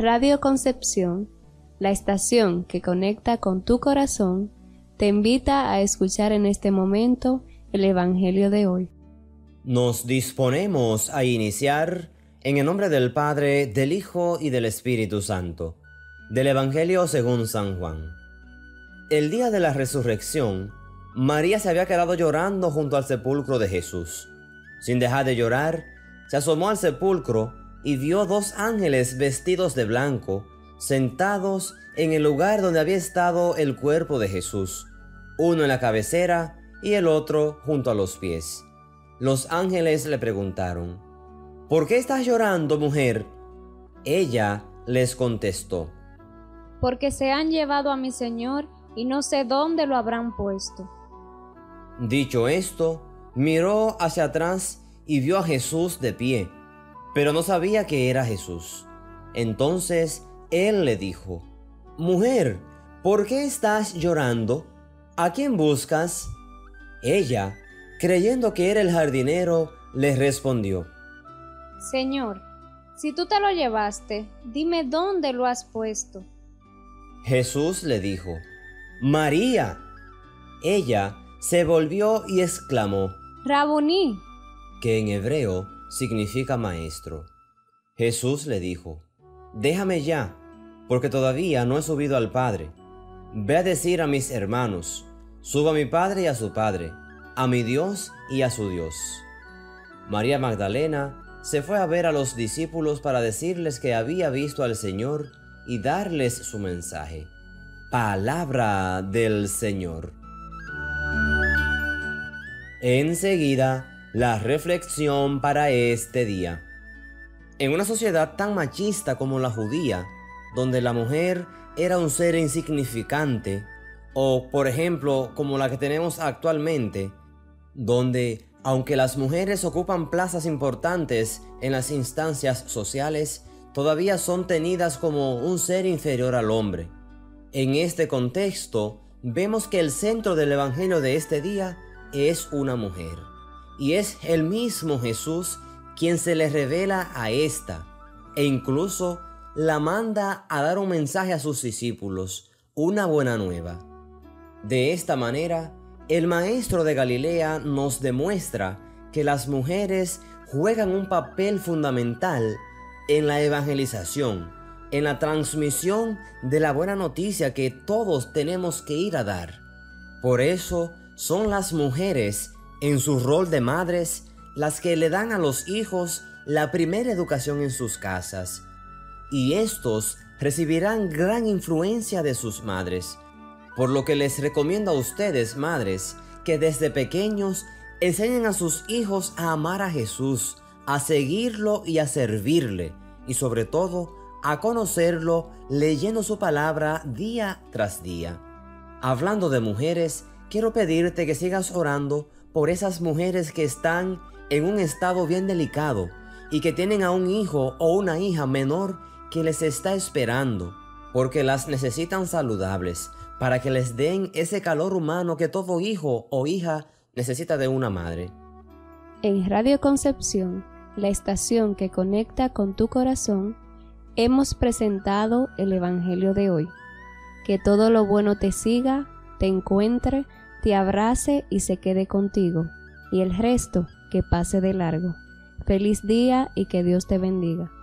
Radio Concepción, la estación que conecta con tu corazón, te invita a escuchar en este momento el Evangelio de hoy. Nos disponemos a iniciar en el nombre del Padre, del Hijo y del Espíritu Santo, del Evangelio según San Juan. El día de la resurrección, María se había quedado llorando junto al sepulcro de Jesús. Sin dejar de llorar, se asomó al sepulcro y vio dos ángeles vestidos de blanco, sentados en el lugar donde había estado el cuerpo de Jesús, uno en la cabecera y el otro junto a los pies. Los ángeles le preguntaron: ¿Por qué estás llorando, mujer? Ella les contestó: Porque se han llevado a mi Señor y no sé dónde lo habrán puesto. Dicho esto, miró hacia atrás y vio a Jesús de pie, pero no sabía que era Jesús. Entonces él le dijo: Mujer, ¿por qué estás llorando? ¿A quién buscas? Ella, creyendo que era el jardinero, le respondió: Señor, si tú te lo llevaste, dime dónde lo has puesto. Jesús le dijo: María. Ella se volvió y exclamó: Rabuní, que en hebreo significa maestro. Jesús le dijo: Déjame ya, porque todavía no he subido al Padre. Ve a decir a mis hermanos: subo a mi Padre y a su Padre, a mi Dios y a su Dios. María Magdalena se fue a ver a los discípulos para decirles que había visto al Señor y darles su mensaje. Palabra del Señor. Enseguida, la reflexión para este día. En una sociedad tan machista como la judía, donde la mujer era un ser insignificante, o por ejemplo como la que tenemos actualmente, donde aunque las mujeres ocupan plazas importantes en las instancias sociales, todavía son tenidas como un ser inferior al hombre. En este contexto, vemos que el centro del Evangelio de este día es una mujer, y es el mismo Jesús quien se le revela a esta, e incluso la manda a dar un mensaje a sus discípulos, una buena nueva. De esta manera, el maestro de Galilea nos demuestra que las mujeres juegan un papel fundamental en la evangelización, en la transmisión de la buena noticia que todos tenemos que ir a dar. Por eso son las mujeres, en su rol de madres, las que le dan a los hijos la primera educación en sus casas, y estos recibirán gran influencia de sus madres, por lo que les recomiendo a ustedes, madres, que desde pequeños enseñen a sus hijos a amar a Jesús, a seguirlo y a servirle, y sobre todo a conocerlo leyendo su palabra día tras día. Hablando de mujeres, quiero pedirte que sigas orando por esas mujeres que están en un estado bien delicado y que tienen a un hijo o una hija menor que les está esperando, porque las necesitan saludables, para que les den ese calor humano que todo hijo o hija necesita de una madre. En Radio Concepción, la estación que conecta con tu corazón, hemos presentado el Evangelio de hoy. Que todo lo bueno te siga, te encuentre, te abrace y se quede contigo, y el resto que pase de largo. Feliz día y que Dios te bendiga.